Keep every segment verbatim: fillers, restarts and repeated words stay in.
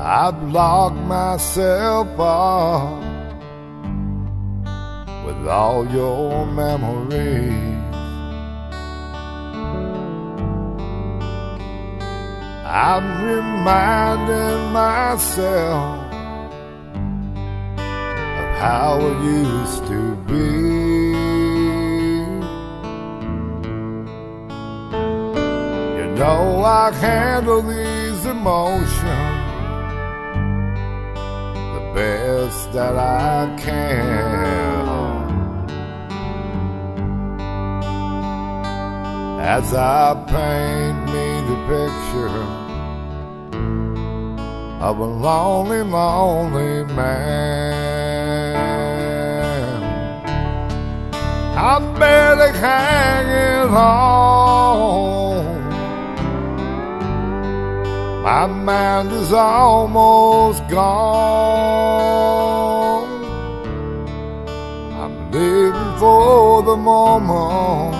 I've locked myself up with all your memories. I'm reminding myself of how it used to be. You know I handle these emotions the best that I can, as I paint me the picture of a lonely, lonely man. I'm barely hanging on. My mind is almost gone. I'm living for the moment,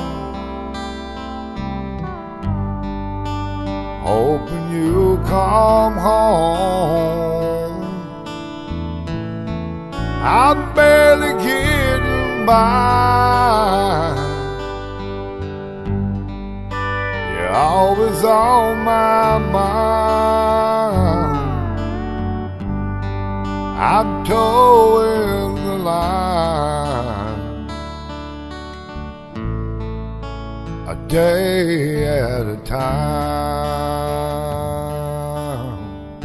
hoping you'll come home. I'm barely getting by. You're always on my mind. I'm towing the line, a day at a time.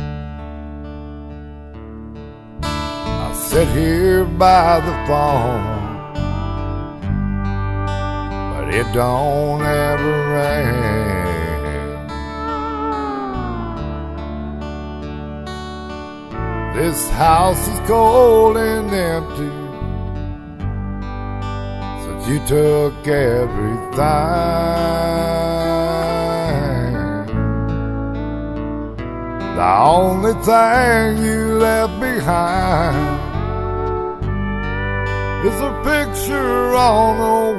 I sit here by the phone, but it don't ever rain. This house is cold and empty since you took everything. The only thing you left behind is a picture on the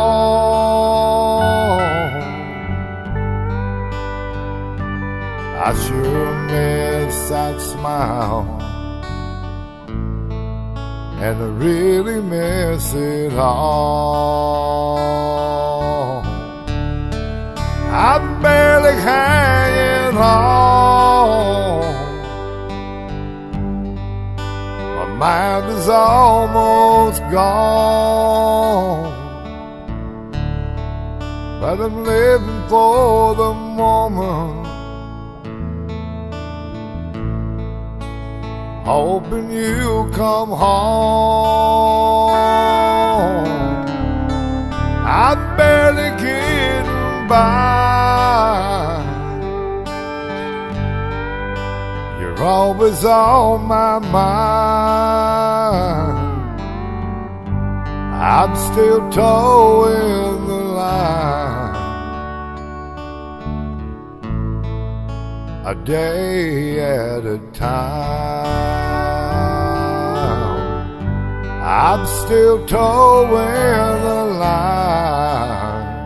wall. I sure miss that smile, and I really miss it all. I'm barely hanging on. My mind is almost gone, but I'm living for the moment, hoping you'll come home. I'm barely getting by. You're always on my mind. I'm still towing the line, a day at a time. I'm still towing the line,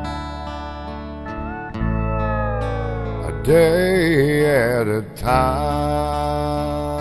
a day at a time.